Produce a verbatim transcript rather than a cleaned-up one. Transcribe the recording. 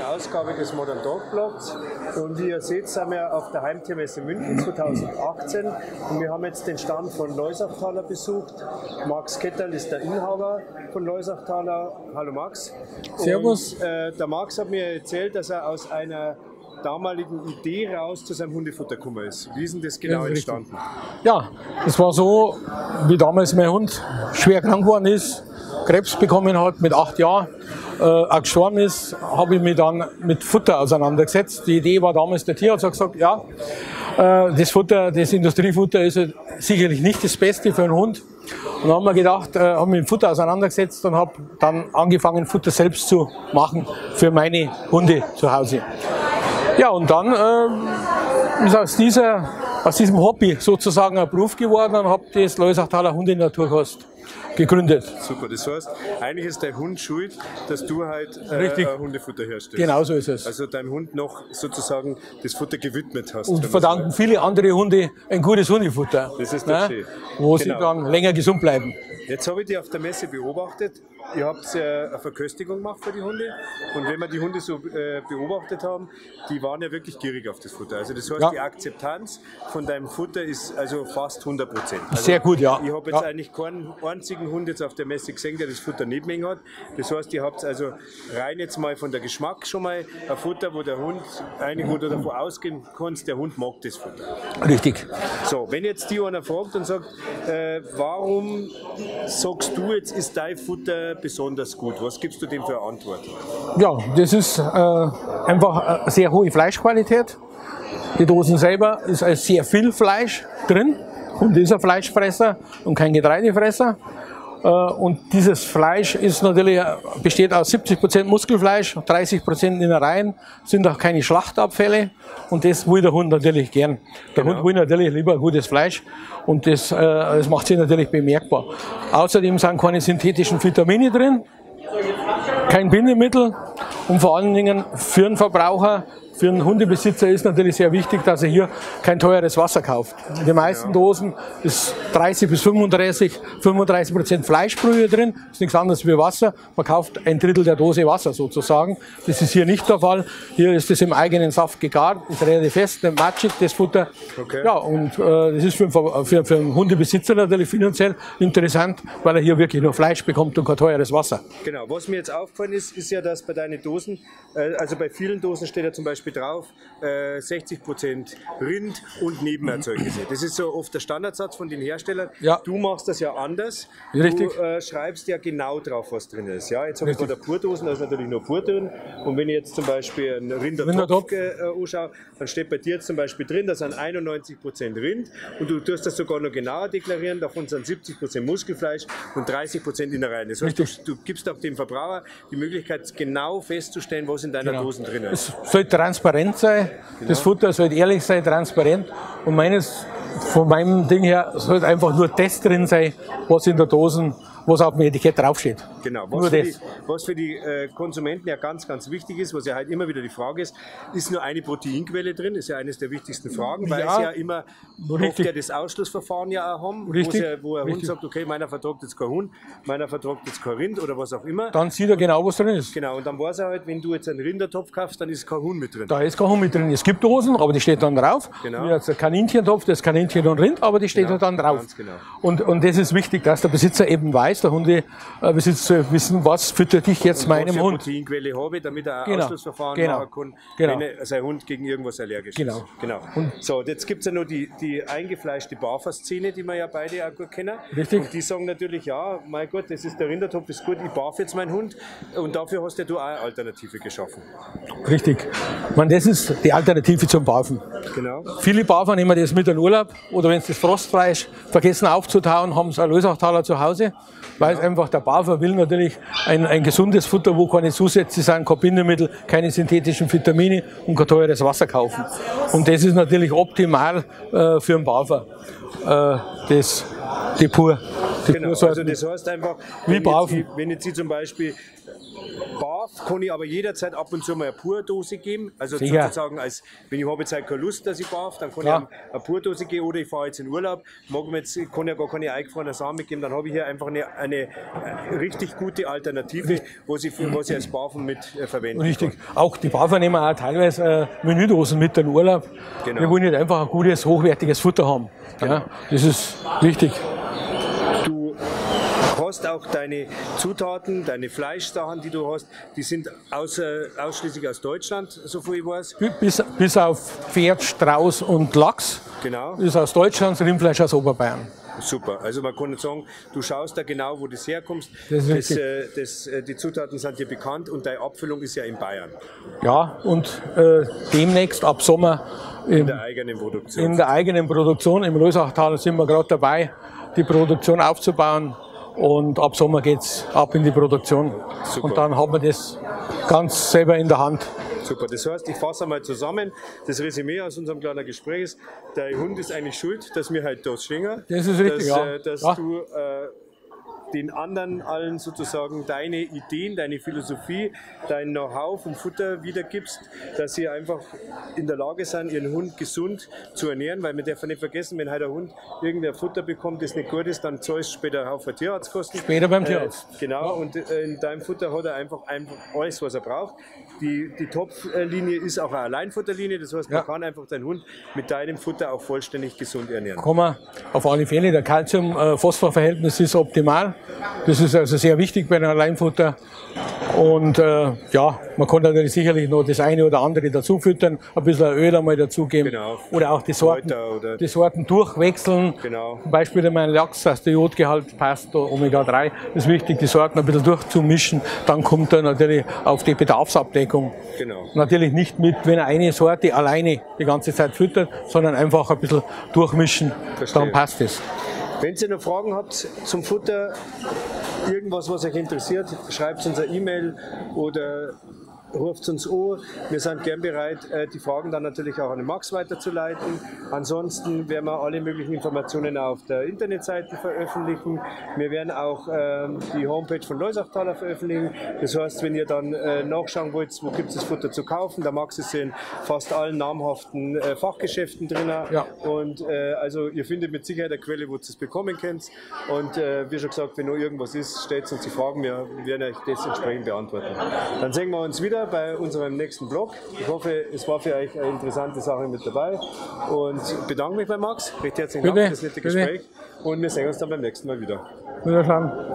Ausgabe des Modern Dog Blogs. Und wie ihr seht, sind wir auf der Heimtiermesse München zweitausendachtzehn. Und wir haben jetzt den Stand von Loisachtaler besucht. Max Ketterl ist der Inhaber von Loisachtaler. Hallo Max. Servus. Und, äh, der Max hat mir erzählt, dass er aus einer damaligen Idee raus zu seinem Hundefutter gekommen ist. Wie ist denn das genau entstanden? Ja, es war so, wie damals mein Hund schwer krank geworden ist, Krebs bekommen hat mit acht Jahren, äh, auch gestorben ist, habe ich mich dann mit Futter auseinandergesetzt. Die Idee war damals, der Tierarzt hat gesagt, ja, äh, das Futter, das Industriefutter ist halt sicherlich nicht das Beste für einen Hund. Und dann haben wir gedacht, äh, haben mich mit Futter auseinandergesetzt und habe dann angefangen, Futter selbst zu machen für meine Hunde zu Hause. Ja, und dann äh, ist aus, dieser, aus diesem Hobby sozusagen ein Beruf geworden und habe das Loisachtaler Hundenaturkost gegründet. Super, das heißt, eigentlich ist dein Hund schuld, dass du halt äh, Richtig. Hundefutter herstellst. Genau so ist es. Also deinem Hund noch sozusagen das Futter gewidmet hast. Und verdanken viele andere Hunde ein gutes Hundefutter, das ist doch ne? schön. Wo Genau. sie dann länger gesund bleiben. Jetzt habe ich dich auf der Messe beobachtet. Ihr habt äh, eine Verköstigung gemacht für die Hunde. Und wenn wir die Hunde so äh, beobachtet haben, die waren ja wirklich gierig auf das Futter. Also das heißt, Ja. die Akzeptanz von deinem Futter ist also fast hundert Prozent. Also Sehr gut, ja. Ich habe jetzt Ja. eigentlich keinen einzigen Hund jetzt auf der Messe gesehen, der das Futter nicht mehr hat. Das heißt, ihr habt also rein jetzt mal von der Geschmack schon mal ein Futter, wo der Hund, eigentlich wo du davon ausgehen kannst, der Hund mag das Futter. Richtig. So, wenn jetzt die einer fragt und sagt, äh, warum sagst du jetzt, ist dein Futter besonders gut? Was gibst du dem für eine Antwort? Ja, das ist äh, einfach eine sehr hohe Fleischqualität. Die Dosen selber ist also sehr viel Fleisch drin. Und ist ein Fleischfresser und kein Getreidefresser. Äh, und dieses Fleisch ist natürlich, besteht aus siebzig Prozent Muskelfleisch, dreißig Prozent Innereien, sind auch keine Schlachtabfälle. Und das will der Hund natürlich gern. Der Genau. Hund will natürlich lieber gutes Fleisch und das, äh, das macht sich natürlich bemerkbar. Außerdem sind keine synthetischen Vitamine drin, kein Bindemittel und vor allen Dingen für den Verbraucher, für einen Hundebesitzer ist natürlich sehr wichtig, dass er hier kein teures Wasser kauft. In den meisten Dosen ist dreißig bis fünfunddreißig, fünfunddreißig Prozent Fleischbrühe drin, ist nichts anderes wie Wasser. Man kauft ein Drittel der Dose Wasser sozusagen. Das ist hier nicht der Fall. Hier ist es im eigenen Saft gegart, ist relativ fest, matschig, das Futter. Okay. Ja, und äh, das ist für einen, für, für einen Hundebesitzer natürlich finanziell interessant, weil er hier wirklich nur Fleisch bekommt und kein teures Wasser. Genau, was mir jetzt aufgefallen ist, ist ja, dass bei deinen Dosen, äh, also bei vielen Dosen steht ja zum Beispiel drauf, äh, sechzig Prozent Rind und Nebenerzeugnisse. Das ist so oft der Standardsatz von den Herstellern. Ja. Du machst das ja anders. Richtig. Du äh, schreibst ja genau drauf, was drin ist. Ja, jetzt habe ich bei der Purdosen, da ist natürlich nur Pur drin. Und wenn ich jetzt zum Beispiel einen Rindertopf Rindertopf. äh, anschaue, dann steht bei dir jetzt zum Beispiel drin, da sind einundneunzig Prozent Rind und du tust das sogar noch genauer deklarieren, davon sind siebzig Prozent Muskelfleisch und dreißig Prozent Innereien. Das heißt, du, du gibst auch dem Verbraucher die Möglichkeit, genau festzustellen, was in deiner Genau. Dosen drin ist. Es soll transparent sein, das Futter soll ehrlich sein, transparent. Und meines, von meinem Ding her soll einfach nur das drin sein, was in der Dosen, was auf dem Etikett draufsteht. Genau, Nur was für, das. die, was für die äh, Konsumenten ja ganz, ganz wichtig ist, was ja halt immer wieder die Frage ist, ist nur eine Proteinquelle drin? Ist ja eines der wichtigsten Fragen, weil Ja, es ja immer oft richtig. ja das Ausschlussverfahren ja auch haben, Richtig, ja, wo ein Hund richtig. sagt, okay, meiner vertragt jetzt kein Hund, meiner vertragt jetzt kein Rind oder was auch immer. Dann sieht er genau, was drin ist. Genau, und dann weiß er halt, wenn du jetzt einen Rindertopf kaufst, dann ist kein Hund mit drin. Da ist kein Hund mit drin. Es gibt Dosen, aber die steht dann drauf. Genau. Wie jetzt ein Kaninchentopf, das ist Kaninchen und Rind, aber die steht Genau, dann drauf. ganz genau. Und, und das ist wichtig, dass der Besitzer eben weiß, der Hundebesitzer soll wissen, was füttert ich jetzt Und meinem was für Hund. Proteinquelle habe ich, damit er ein Genau, Ausschlussverfahren genau, machen kann, genau. wenn er, sein Hund gegen irgendwas allergisch Genau. ist. Genau. So, jetzt gibt es ja noch die, die eingefleischte Barfer-Szene, die wir ja beide auch gut kennen. Richtig. Und die sagen natürlich, ja, mein Gott, das ist der Rindertopf, ist gut, ich barf jetzt meinen Hund. Und dafür hast ja du auch eine Alternative geschaffen. Richtig. Ich meine, das ist die Alternative zum Barfen. Genau. Viele Barfer nehmen das mit in den Urlaub oder wenn sie das Frostfleisch vergessen aufzutauen, haben sie einen Loisachtaler zu Hause, weil es einfach der Barfer will natürlich ein, ein gesundes Futter, wo keine Zusätze sind, kein Bindemittel, keine synthetischen Vitamine und kein teures Wasser kaufen. Und das ist natürlich optimal äh, für einen Barfer. Äh, das, die pur. Die Genau, Pursorten. also das heißt einfach, Wie wenn, jetzt, Barfen. Sie- wenn jetzt Sie zum Beispiel Barf kann ich aber jederzeit ab und zu mal eine Purdose geben. Also Sicher. sozusagen, als, wenn ich habe jetzt halt keine Lust, dass ich barf, dann kann Ja. ich eine Purdose geben oder ich fahre jetzt in Urlaub, mag mir jetzt, ich kann ja gar keine eingefrorene Samen mitgeben, dann habe ich hier einfach eine, eine richtig gute Alternative, was ich, für, was ich als Barfen mit äh, verwenden Richtig. kann. Auch die Barfer nehmen auch teilweise äh, Menüdosen mit in den Urlaub. Genau. Wir wollen nicht einfach ein gutes, hochwertiges Futter haben. Genau. Ja, das ist wichtig. Du hast auch deine Zutaten, deine Fleischsachen, die du hast, die sind außer, ausschließlich aus Deutschland, so viel ich weiß. Bis, bis auf Pferd, Strauß und Lachs Genau. ist aus Deutschland, das Rindfleisch aus Oberbayern. Super. Also man kann nicht sagen, du schaust da genau, wo das herkommt. Das ist Das, richtig. äh, das, äh, die Zutaten sind dir bekannt und deine Abfüllung ist ja in Bayern, Ja, und äh, demnächst ab Sommer in im, der eigenen Produktion. in der eigenen Produktion. Im Lösachtal sind wir gerade dabei, die Produktion aufzubauen. Und ab Sommer geht es ab in die Produktion. Super. Und dann haben wir das ganz selber in der Hand. Super, das heißt, ich fasse einmal zusammen. Das Resümee aus unserem kleinen Gespräch ist, der Hund ist eigentlich schuld, dass wir halt da schwingen. Das ist richtig, dass, ja. äh, dass Ja. du äh, den anderen allen sozusagen deine Ideen, deine Philosophie, dein Know-how vom Futter wiedergibst, dass sie einfach in der Lage sind, ihren Hund gesund zu ernähren, weil wir dürfen nicht vergessen, wenn halt ein Hund irgendein Futter bekommt, das nicht gut ist, dann zahlst du später einen Haufen Tierarztkosten. Später beim Tierarzt. Äh, genau, und äh, in deinem Futter hat er einfach, einfach alles, was er braucht. Die, die Top-Linie ist auch eine Alleinfutterlinie, das heißt, man Ja. kann einfach deinen Hund mit deinem Futter auch vollständig gesund ernähren. Kann man auf alle Fälle. Der Calcium-Phosphor-Verhältnis ist optimal. Das ist also sehr wichtig bei einem Alleinfutter. Und äh, ja, man kann natürlich sicherlich noch das eine oder andere dazu füttern, ein bisschen Öl einmal dazugeben. Genau. Oder auch die Sorten, Kräuter oder- die Sorten durchwechseln. Genau. Zum Beispiel mein Lachs, dass der Jodgehalt passt, der Omega drei. Das ist wichtig, die Sorten ein bisschen durchzumischen. Dann kommt er natürlich auf die Bedarfsabdeckung. Genau. Natürlich nicht mit, wenn er eine Sorte alleine die ganze Zeit füttert, sondern einfach ein bisschen durchmischen, Verstehe. dann passt es. Wenn ihr noch Fragen habt zum Futter, irgendwas, was euch interessiert, schreibt uns eine E-Mail oder ruft uns an. Wir sind gern bereit, die Fragen dann natürlich auch an den Max weiterzuleiten. Ansonsten werden wir alle möglichen Informationen auf der Internetseite veröffentlichen. Wir werden auch ähm, die Homepage von Loisachtaler veröffentlichen. Das heißt, wenn ihr dann äh, nachschauen wollt, wo gibt es das Futter zu kaufen, der Max ist in fast allen namhaften äh, Fachgeschäften drin. Ja. Und äh, also ihr findet mit Sicherheit eine Quelle, wo ihr es bekommen könnt. Und äh, wie schon gesagt, wenn noch irgendwas ist, stellt uns die Fragen, wir werden euch das entsprechend beantworten. Dann sehen wir uns wieder bei unserem nächsten Blog. Ich hoffe, es war für euch eine interessante Sache mit dabei und bedanke mich bei Max. Recht herzlichen Dank Bitte, für das nette bitte. Gespräch und wir sehen uns dann beim nächsten Mal wieder. Wiederschauen.